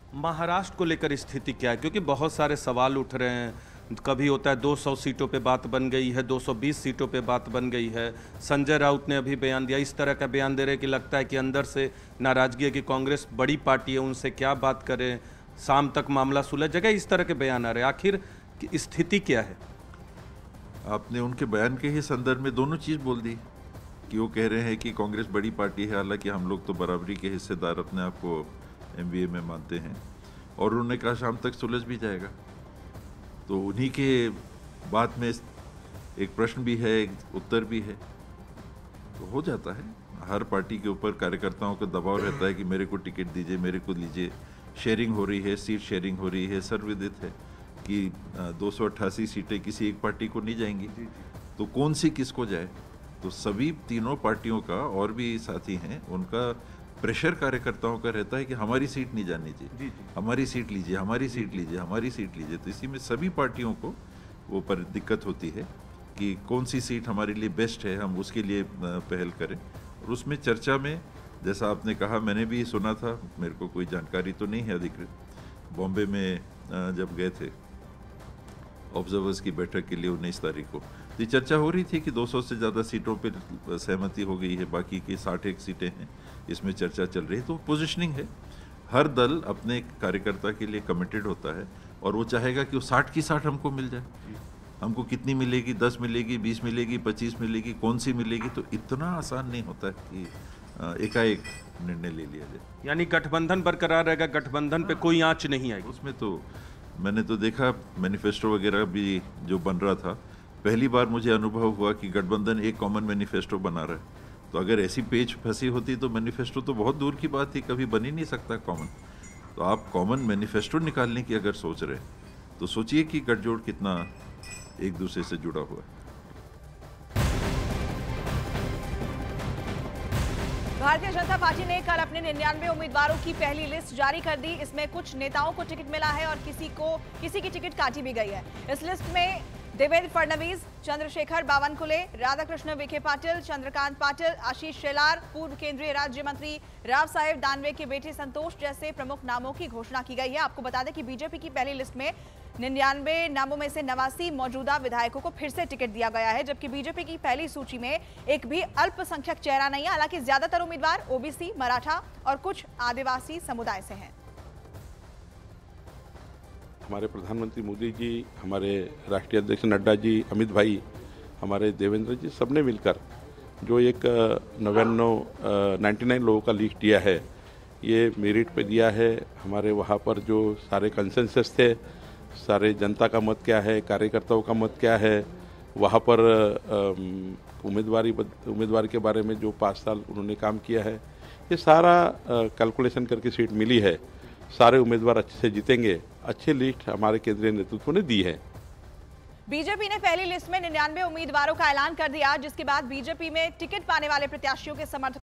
महाराष्ट्र को लेकर स्थिति क्या है? क्योंकि बहुत सारे सवाल उठ रहे हैं। कभी होता है 200 सीटों पे बात बन गई है, 220 सीटों पे बात बन गई है। संजय राउत ने अभी बयान दिया, इस तरह का बयान दे रहे हैं कि लगता है कि अंदर से नाराजगी है कि कांग्रेस बड़ी पार्टी है, उनसे क्या बात करें, शाम तक मामला सुलझ जाएगा। इस तरह के बयान आ रहे हैं। आखिर स्थिति क्या है? आपने उनके बयान के ही संदर्भ में दोनों चीज़ बोल दी कि वो कह रहे हैं कि कांग्रेस बड़ी पार्टी है, हालांकि हम लोग तो बराबरी के हिस्सेदार अपने आप को एमवीए में मानते हैं, और उन्होंने कहा शाम तक सुलझ भी जाएगा। तो उन्हीं के बात में एक प्रश्न भी है, एक उत्तर भी है, तो हो जाता है। हर पार्टी के ऊपर कार्यकर्ताओं का दबाव रहता है कि मेरे को टिकट दीजिए, मेरे को लीजिए। शेयरिंग हो रही है, सीट शेयरिंग हो रही है, सर्वविदित है कि 288 सीटें किसी एक पार्टी को नहीं जाएंगी, तो कौन सी किसको जाए। तो सभी तीनों पार्टियों का, और भी साथी हैं, उनका प्रेशर कार्यकर्ताओं का रहता है कि हमारी सीट नहीं जानी चाहिए, हमारी सीट लीजिए, हमारी सीट लीजिए, हमारी सीट लीजिए। तो इसी में सभी पार्टियों को वो पर दिक्कत होती है कि कौन सी सीट हमारे लिए बेस्ट है, हम उसके लिए पहल करें। और उसमें चर्चा में, जैसा आपने कहा, मैंने भी सुना था, मेरे को कोई जानकारी तो नहीं है अधिकृत, बॉम्बे में जब गए थे ऑब्जर्वर्स की बैठक के लिए 19 तारीख को, तो चर्चा हो रही थी कि 200 से ज़्यादा सीटों पर सहमति हो गई है, बाकी की 61 सीटें हैं, इसमें चर्चा चल रही है। तो पोजीशनिंग है, हर दल अपने कार्यकर्ता के लिए कमिटेड होता है और वो चाहेगा कि वो 60 की 60 हमको मिल जाए। हमको कितनी मिलेगी, 10 मिलेगी, 20 मिलेगी, 25 मिलेगी, कौन सी मिलेगी, तो इतना आसान नहीं होता है कि एकाएक निर्णय ले लिया जाए। यानी गठबंधन बरकरार रहेगा, गठबंधन पे कोई आंच नहीं आएगी। उसमें तो मैंने तो देखा मैनिफेस्टो वगैरह भी जो बन रहा था, पहली बार मुझे अनुभव हुआ कि गठबंधन एक कॉमन मैनिफेस्टो बना रहा है। तो अगर ऐसी पेच फंसी होती तो मैनिफेस्टो तो बहुत दूर की बात थी, कभी बन ही नहीं सकता कॉमन। तो आप कॉमन मैनिफेस्टो निकालने की अगर सोच रहे हैं तो सोचिए कि गठजोड़ कितना एक दूसरे से जुड़ा हुआ है। भारतीय जनता पार्टी ने कल अपने 99 उम्मीदवारों की पहली लिस्ट जारी कर दी। इसमें कुछ नेताओं को टिकट मिला है और किसी की टिकट काटी भी गई है। इस लिस्ट में देवेंद्र फडणवीस, चंद्रशेखर बावनकुले, राधाकृष्ण विखे पाटिल, चंद्रकांत पाटिल, आशीष शेलार, पूर्व केंद्रीय राज्य मंत्री राव साहेब दानवे के बेटे संतोष जैसे प्रमुख नामों की घोषणा की गई है। आपको बता दें कि बीजेपी की पहली लिस्ट में 99 नामों में से 89 मौजूदा विधायकों को फिर से टिकट दिया गया है, जबकि बीजेपी की पहली सूची में एक भी अल्पसंख्यक चेहरा नहीं है। हालांकि ज्यादातर उम्मीदवार ओबीसी, मराठा और कुछ आदिवासी समुदाय से हैं। हमारे प्रधानमंत्री मोदी जी, हमारे राष्ट्रीय अध्यक्ष नड्डा जी, अमित भाई, हमारे देवेंद्र जी, सबने मिलकर जो एक 99 लोगों का लिस्ट दिया है, ये मेरिट पे दिया है। हमारे वहाँ पर जो सारे कंसेंसस थे, सारे जनता का मत क्या है, कार्यकर्ताओं का मत क्या है, वहाँ पर उम्मीदवार के बारे में जो 5 साल उन्होंने काम किया है, ये सारा कैलकुलेशन करके सीट मिली है। सारे उम्मीदवार अच्छे से जीतेंगे। अच्छी लिस्ट हमारे केंद्रीय नेतृत्व ने दी है। बीजेपी ने पहली लिस्ट में 99 उम्मीदवारों का ऐलान कर दिया, जिसके बाद बीजेपी में टिकट पाने वाले प्रत्याशियों के समर्थक